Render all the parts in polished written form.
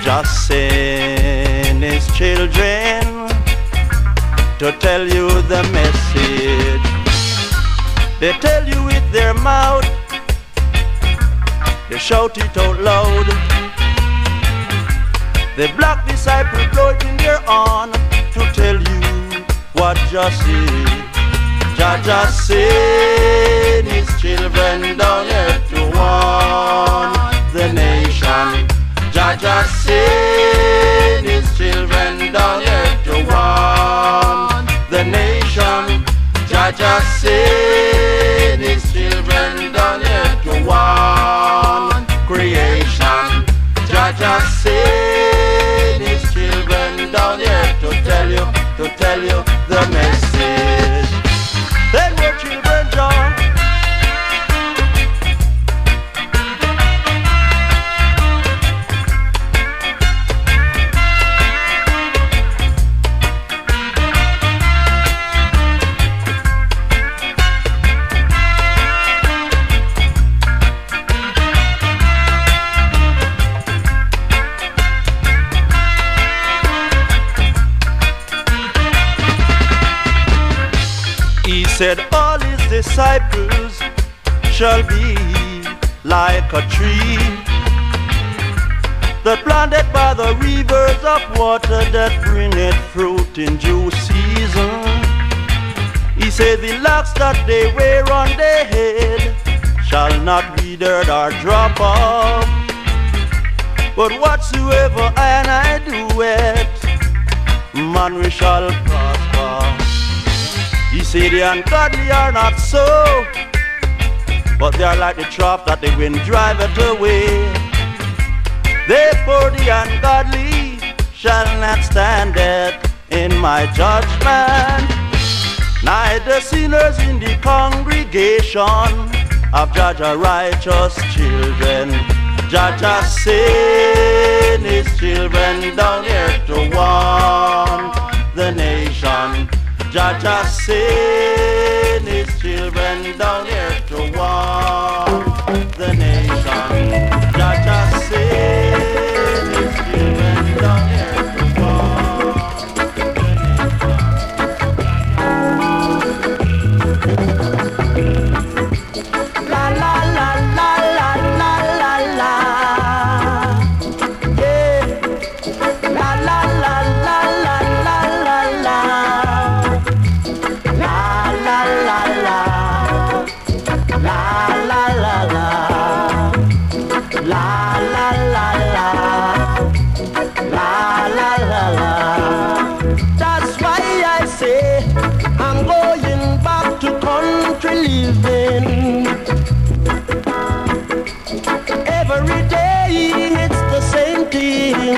just send his children to tell you the message. They tell you with their mouth, they shout it out loud. The black disciple blow it in their horn to tell you what just is. Jah just send his children down here to warn the nation. Jah just send his children down here to warn the nation. Jah just send his children down here to warn creation. Jah just send his children down here to tell you the message. Then your children join. He said all his disciples shall be like a tree that planted by the rivers of water that bringeth fruit in due season. He said the locks that they wear on their head shall not wither or drop off, but whatsoever I do it, man we shall prosper. He said the ungodly are not so, but they are like the chaff that the wind driveth away. Therefore the ungodly shall not stand it in my judgment, neither sinners in the congregation of Jah righteous children. Jah just send his children down here to warn the nation. Jah just send his children down here to warn the nation. Jah just send his children down here to warn the nation. La la la la la la la la. Yeah. La la la la la la la la. La la la la, la la la la, la la la la, la la la la. That's why I say I'm going back to country living. Every day it's the same thing.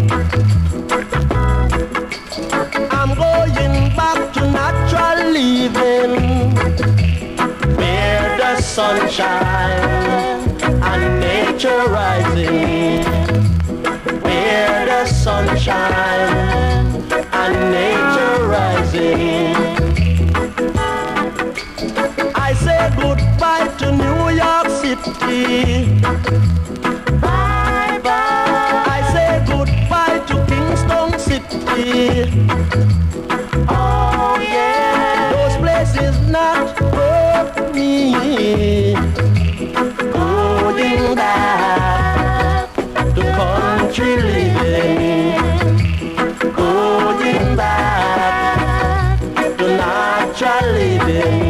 I'm going back to natural living, where the sunshine and nature rising, where the sunshine and nature rising. I say goodbye to New York City. Bye bye. I say goodbye to Kingston City. Oh yeah, those places not for me. Going back to country living, going back to natural living.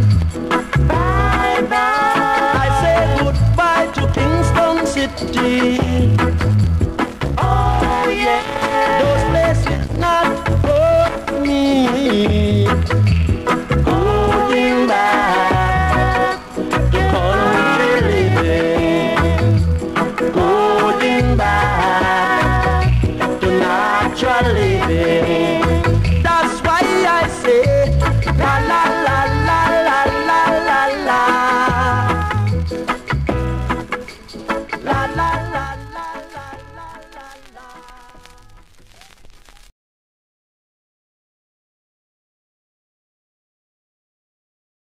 Bye bye. I say goodbye to Kingston City.